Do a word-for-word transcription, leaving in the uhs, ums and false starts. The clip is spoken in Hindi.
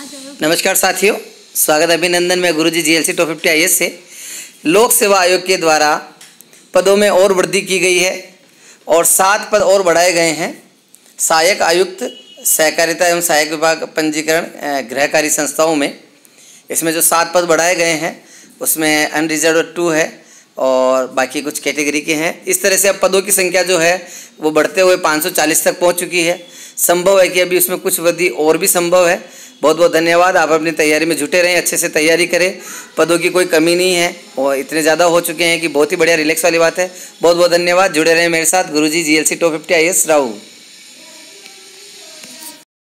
नमस्कार साथियों, स्वागत है अभिनंदन में Guruji GLC top fifty IAS से। लोक सेवा आयोग के द्वारा पदों में और वृद्धि की गई है और सात पद और बढ़ाए गए हैं। सहायक आयुक्त सहकारिता एवं सहायक विभाग पंजीकरण गृहकारी संस्थाओं में इसमें जो सात पद बढ़ाए गए हैं उसमें अनरिजर्व टू है और बाकी कुछ कैटेगरी के हैं। इस तरह से अब पदों की संख्या जो है वो बढ़ते हुए पाँच सौ चालीस तक पहुंच चुकी है। संभव है कि अभी उसमें कुछ वृद्धि और भी संभव है। बहुत बहुत धन्यवाद। आप अपनी तैयारी में जुटे रहें, अच्छे से तैयारी करें। पदों की कोई कमी नहीं है और इतने ज़्यादा हो चुके हैं कि बहुत ही बढ़िया रिलैक्स वाली बात है। बहुत बहुत धन्यवाद। जुड़े रहें मेरे साथ। Guruji GLC top fifty IAS Rahu.